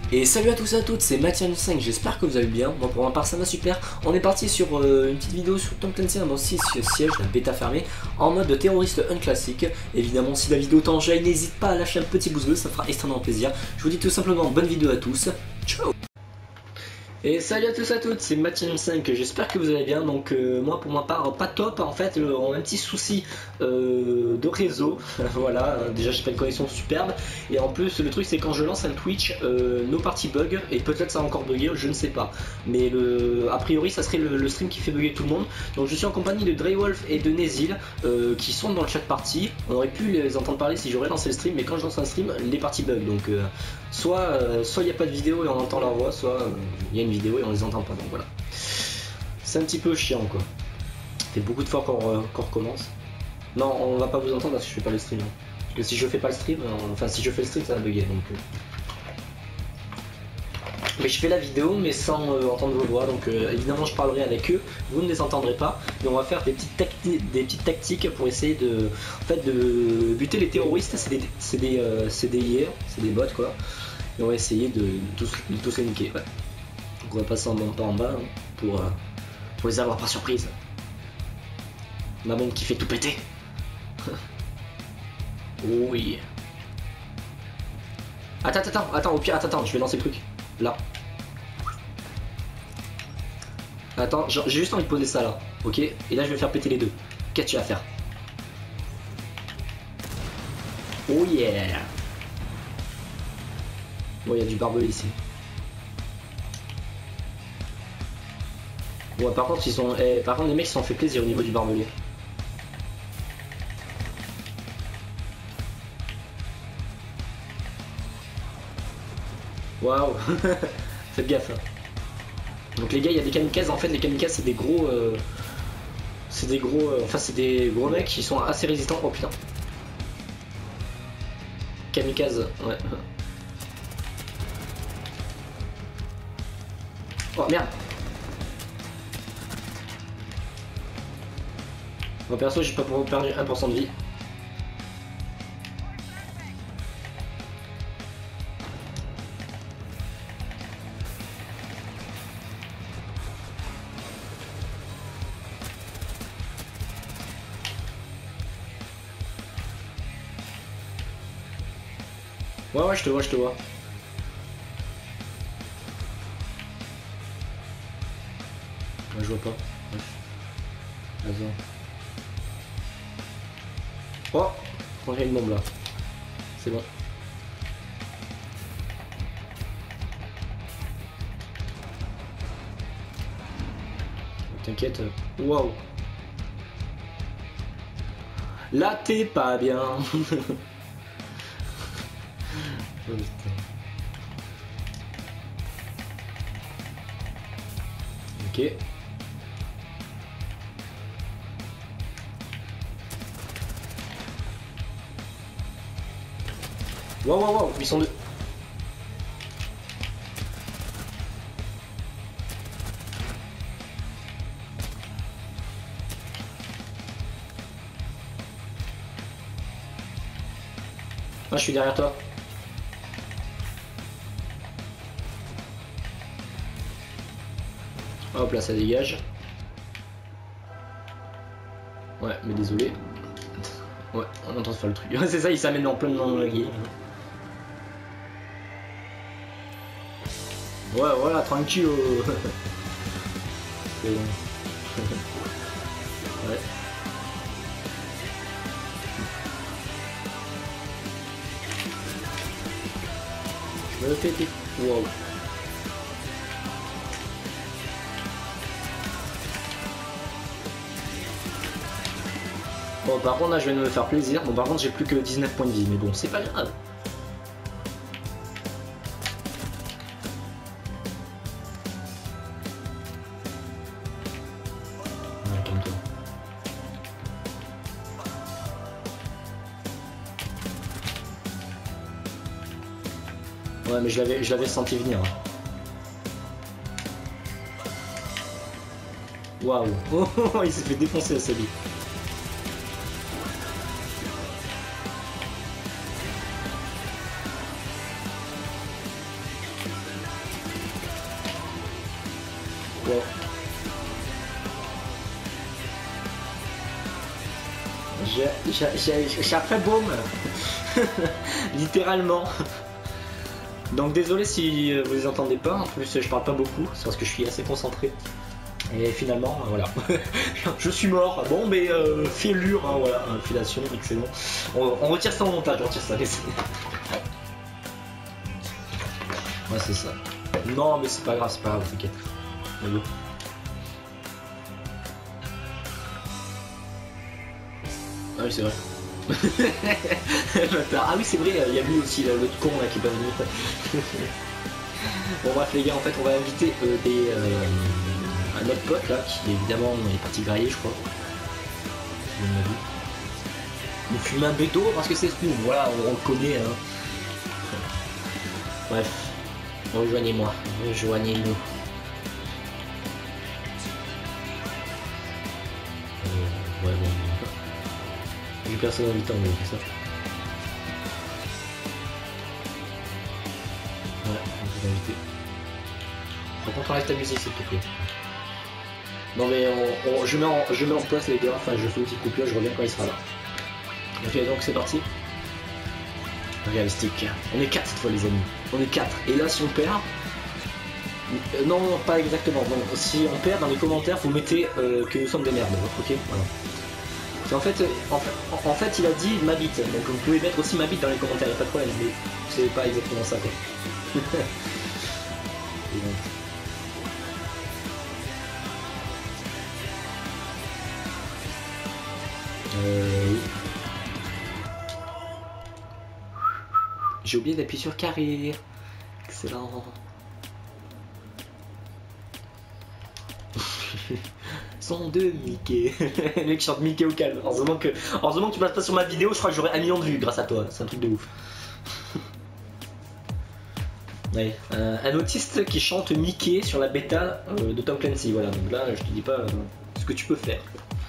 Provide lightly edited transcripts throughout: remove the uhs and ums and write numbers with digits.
Et salut à tous et à toutes, c'est Mathian5, j'espère que vous allez bien. Moi pour ma part ça va super. On est parti sur une petite vidéo sur Tom Clancy dans 6 sièges, la bêta fermée, en mode terroriste unclassique. Évidemment si la vidéo t'enjaille, n'hésite pas à lâcher un petit pouce bleu, ça fera extrêmement plaisir. Je vous dis tout simplement bonne vidéo à tous, ciao. Et salut à tous et à toutes, c'est Mathian5, j'espère que vous allez bien. Donc moi pour ma part pas top en fait, on a un petit souci de réseau. Voilà, déjà j'ai pas une connexion superbe. Et en plus le truc c'est quand je lance un Twitch, nos parties bug, et peut-être ça a encore bugué, je ne sais pas. Mais a priori ça serait le stream qui fait bugger tout le monde. Donc je suis en compagnie de Dreywolf et de Nezil qui sont dans le chat party. On aurait pu les entendre parler si j'aurais lancé le stream, mais quand je lance un stream, les parties bug. Donc soit il n'y a pas de vidéo et on entend leur voix, soit il y a une vidéo et on les entend pas, donc voilà. C'est un petit peu chiant quoi. Ça fait beaucoup de fois qu'on recommence. Non, on va pas vous entendre parce que je fais pas le stream. Parce que si je fais pas le stream, enfin si je fais le stream ça va bugger donc. Mais je fais la vidéo mais sans entendre vos voix, donc évidemment je parlerai avec eux, vous ne les entendrez pas, mais on va faire des petites tactiques pour essayer de, de buter les terroristes. C'est des IA, c'est des bots quoi, et on va essayer de tous les niquer. Ouais. Donc on va passer en montant en bas hein, pour les avoir par surprise. Ma bombe qui fait tout péter. Oui. Attends, au pire, attends, je vais lancer le truc. Là. Attends, j'ai juste envie de poser ça là, ok? Et là je vais faire péter les deux. Qu'est-ce que tu vas faire? Oh yeah! Bon, il y a du barbelé ici. Ouais, par contre, par contre, les mecs se sont fait plaisir au niveau du barbelé. Waouh! Faites gaffe. Hein. Donc les gars, il y a des kamikazes. En fait, les kamikazes, c'est des gros... enfin, c'est des gros mecs qui sont assez résistants. Oh putain. Kamikaze, ouais. Oh merde. Moi perso, j'ai pas perdu 1% de vie. Ouais, je te vois. Ouais, je vois pas. Bref. Attends. Oh, il y a une bombe là. C'est bon. T'inquiète. Waouh. Là t'es pas bien. Oh, putain. Ok. Waouh, ils sont deux. Ah, je suis derrière toi. Hop là, ça dégage. Ouais, mais désolé. Ouais, on est en train de faire le truc. C'est ça, il s'amène en plein dans la game. Ouais, voilà, tranquille. C'est bon. Ouais. Je me le fais péter. Wow. Bon, par contre, là, je viens de me faire plaisir. Bon, par contre, j'ai plus que 19 points de vie, mais bon, c'est pas grave. Ouais, calme-toi. Ouais, mais je l'avais senti venir. Waouh. Oh, il s'est fait défoncer à sa vie. Ouais. J'ai après baume. Littéralement. Donc désolé si vous les entendez pas, en plus je parle pas beaucoup, c'est parce que je suis assez concentré. Et finalement, voilà. Je suis mort. Bon, mais fêlure, hein, voilà, infilation, excellent. On retire ça au montage, on retire ça. Ouais, c'est ça. Non, mais c'est pas grave, t'inquiète. Ah oui, c'est vrai. Ah oui, c'est vrai, il y a lui aussi, l'autre con là qui est pas venu. Bon, bref, les gars, en fait, on va inviter un autre pote là qui évidemment est parti grailler, je crois. Il fume un béto parce que c'est Spoon, voilà, on le connaît. Hein. Bref, rejoignez-moi, rejoignez-nous. Ouais, bon. J'ai personne invité en gros, c'est ça. Ouais, on peut l'inviter. Par contre, enlève ta musique s'il te plaît. Non mais je mets en place les gars, enfin je fais une petite coupure, je reviens quand il sera là. Ok, donc c'est parti. Réalistique. On est 4 cette fois les amis. On est 4. Et là si on perd... non, pas exactement. Bon, si on perd dans les commentaires, vous mettez que nous sommes des merdes. Ok, voilà. En fait, il a dit ma bite, donc vous pouvez mettre aussi ma bite dans les commentaires, y a pas de problème, mais c'est pas exactement ça quoi. Oui. J'ai oublié d'appuyer sur carré. Excellent. Son de Mickey. Le mec chante Mickey au calme. Heureusement que tu passes pas sur ma vidéo, je crois que j'aurais 1 million de vues grâce à toi. C'est un truc de ouf. Ouais. Un autiste qui chante Mickey sur la bêta de Tom Clancy. Voilà, donc là je te dis pas ce que tu peux faire.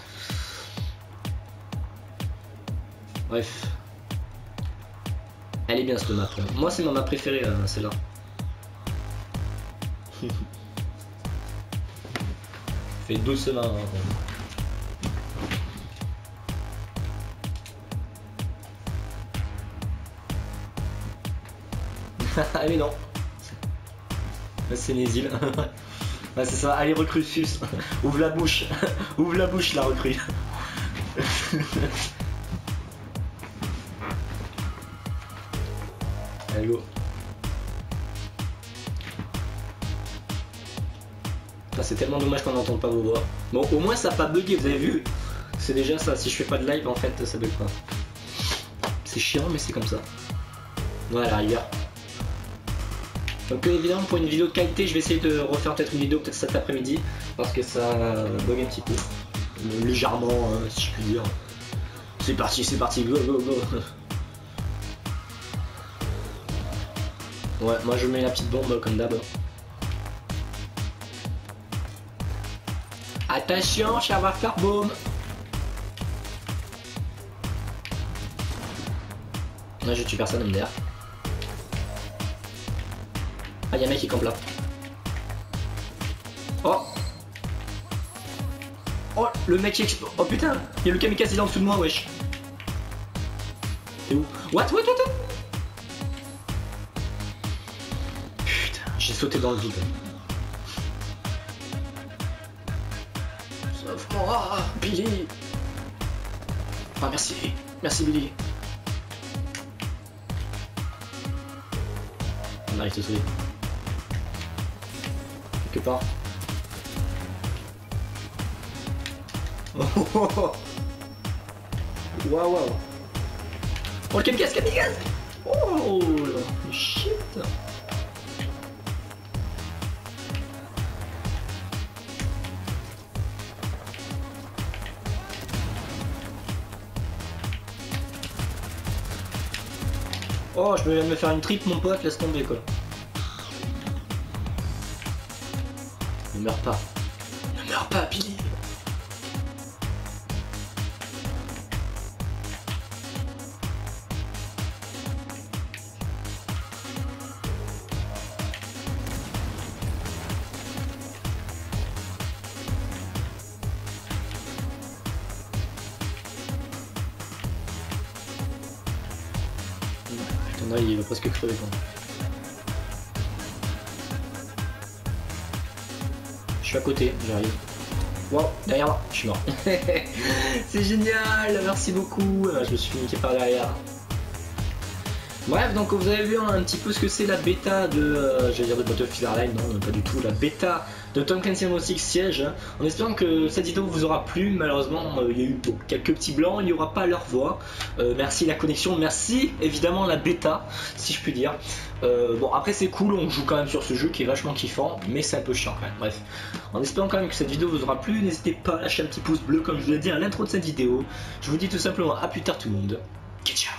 Bref. Elle est bien cette map là. Moi c'est ma map préférée celle-là. Fait doucement. Ah mais non. C'est Nézil. Ouais, c'est ça, allez recrue sus. Ouvre la bouche. Ouvre la bouche la recrue. Allez go. C'est tellement dommage qu'on n'entende pas vos voix. Bon, au moins ça n'a pas bugué, vous avez vu. C'est déjà ça, si je fais pas de live en fait ça bug pas. C'est chiant mais c'est comme ça. Voilà, rigueur. Donc évidemment pour une vidéo de qualité je vais essayer de refaire peut-être une vidéo peut-être cet après-midi. Parce que ça bug un petit peu. Légèrement si je puis dire. C'est parti, go go go. Ouais, moi je mets la petite bombe comme d'hab. Attention, ça va faire boum. Là je tue personne MDR. Ah y'a un mec qui campe là. Oh. Oh le mec qui explose. Oh putain, y'a le kamikaze là en dessous de moi wesh. C'est où? What? Putain, j'ai sauté dans le vide. Sauve-moi, Billy. Ah merci Billy. On arrive à te sauver. Quelque part. Oh. Waouh. Oh le kamikaze. Oh shit. Oh, je viens de me faire une trip, mon pote, laisse tomber quoi. Ne meurs pas. Ne meurs pas, Billy. Non, il va presque crever quand même. Je suis à côté, j'arrive. Wow, derrière moi, je suis mort. C'est génial, merci beaucoup. Je me suis fait niquer par derrière. Bref, donc vous avez vu un petit peu ce que c'est la bêta de, j'allais dire de Battlefield Hardline, non pas du tout, la bêta de Tom Clancy Rainbow Six Siege, en espérant que cette vidéo vous aura plu. Malheureusement, il y a eu quelques petits blancs, il n'y aura pas leur voix. Merci la connexion, merci évidemment la bêta, si je puis dire. Bon, après c'est cool, on joue quand même sur ce jeu qui est vachement kiffant, mais c'est un peu chiant quand même. Bref, en espérant quand même que cette vidéo vous aura plu, n'hésitez pas à lâcher un petit pouce bleu comme je vous l'ai dit à l'intro de cette vidéo. Je vous dis tout simplement à plus tard tout le monde. Ciao.